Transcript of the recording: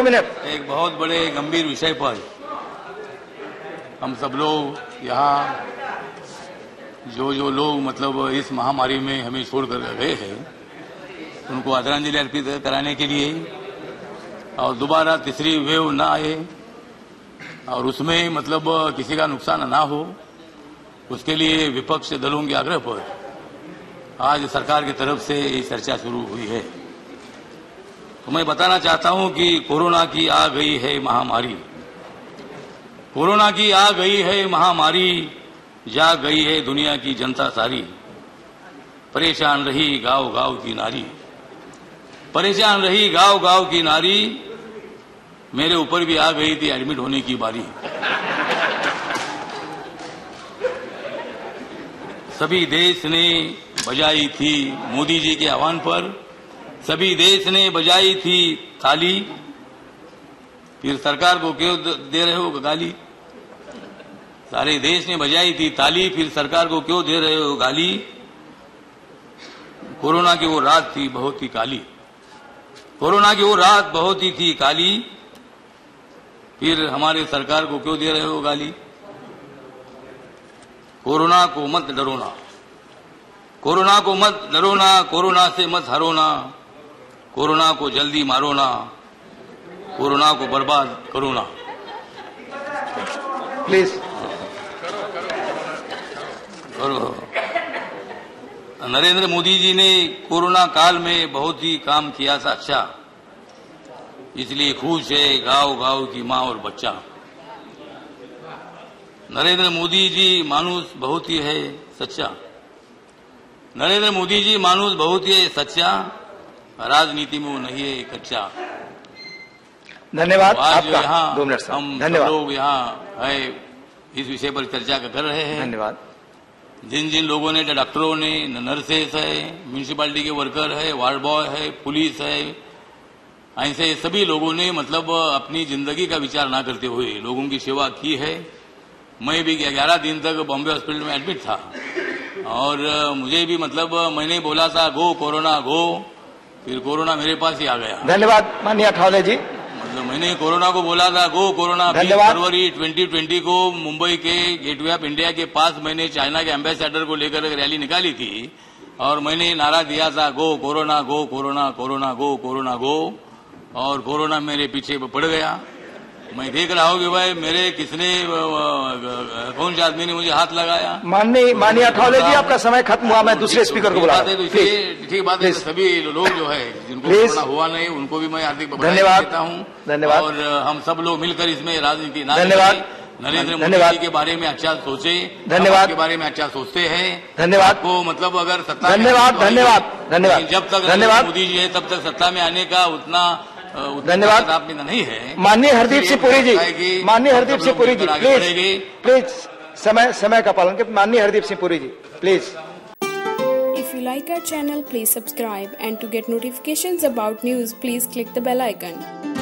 Minute. एक बहुत बड़े गंभीर विषय पर हम सब लोग यहाँ जो लोग मतलब इस महामारी में हमें छोड़कर गए हैं उनको आदरांजलि अर्पित कराने के लिए और दोबारा तीसरी वेव ना आए और उसमें मतलब किसी का नुकसान ना हो उसके लिए विपक्ष दलों के आग्रह पर आज सरकार की तरफ से ये चर्चा शुरू हुई है। तो मैं बताना चाहता हूं कि कोरोना की आ गई है महामारी, कोरोना की आ गई है महामारी, जाग गई है दुनिया की जनता सारी, परेशान रही गांव गांव की नारी, परेशान रही गांव गांव की नारी, मेरे ऊपर भी आ गई थी एडमिट होने की बारी। सभी देश ने बजाई थी मोदी जी के आह्वान पर, सभी देश ने बजाई थी ताली, फिर सरकार को क्यों दे रहे हो गाली? सारे देश ने बजाई थी ताली, फिर सरकार को क्यों दे रहे हो गाली? कोरोना की वो रात थी बहुत ही काली, कोरोना की वो रात बहुत ही थी काली, फिर हमारे सरकार को क्यों दे रहे हो गाली? कोरोना को मत डरोना, कोरोना को मत डरोना, कोरोना से मत हारोना, कोरोना को जल्दी मारो ना, कोरोना को बर्बाद करो ना। प्लीज। नरेंद्र मोदी जी ने कोरोना काल में बहुत ही काम किया था अच्छा, इसलिए खुश है गांव गांव की माँ और बच्चा। नरेंद्र मोदी जी मानुष बहुत ही है सच्चा, नरेंद्र मोदी जी मानुष बहुत ही है सच्चा, राजनीति में वो नहीं है कच्चा। धन्यवाद। आज आपका यहाँ 2 मिनट हम धन्यवाद। लोग यहाँ है इस विषय पर चर्चा कर रहे हैं। धन्यवाद। जिन जिन लोगों ने, डॉक्टरों ने, नर्सेस है, म्यूनिसिपैलिटी के वर्कर है, वार्ड बॉय है, पुलिस है, ऐसे सभी लोगों ने मतलब अपनी जिंदगी का विचार ना करते हुए लोगों की सेवा की है। मैं भी 11 दिन तक बॉम्बे हॉस्पिटल में एडमिट था और मुझे भी मतलब मैंने बोला था गो कोरोना गो, फिर कोरोना मेरे पास ही आ गया। धन्यवाद माननीय अठावले जी। मतलब मैंने कोरोना को बोला था गो कोरोना। 20 फरवरी 2020 को मुंबई के गेटवे ऑफ इंडिया के पास मैंने चाइना के एम्बेसडर को लेकर एक रैली निकाली थी और मैंने नारा दिया था go corona go corona, corona go corona go, और कोरोना मेरे पीछे पड़ गया। मैं देख रहा हूँ कि भाई मेरे किसने कौन से आदमी ने मुझे हाथ लगाया। माननीय अठावले जी आपका समय खत्म हुआ, मैं दूसरे स्पीकर को बुला रहा हूं। ठीक बात है। सभी लोग जो है जिनको कोरोना हुआ नहीं उनको भी मैं हार्दिक बधाई देता हूँ। धन्यवाद। और हम सब लोग मिलकर इसमें राजनीति ना, धन्यवाद। नरेंद्र मोदी जी के बारे में अच्छा सोचे, धन्यवाद, के बारे में अच्छा सोचते हैं। धन्यवाद को मतलब अगर सत्ता, धन्यवाद धन्यवाद धन्यवाद, जब तक नरेंद्र मोदी जी है तब तक सत्ता में आने का उतना धन्यवाद आप में नहीं है। माननीय हरदीप सिंह पुरी जी, माननीय हरदीप सिंह पुरी जी प्लीज समय का पालन करें। माननीय Hardeep Singh Puri ji please. If you like our channel, please subscribe, and to get notifications about news, please click the bell icon.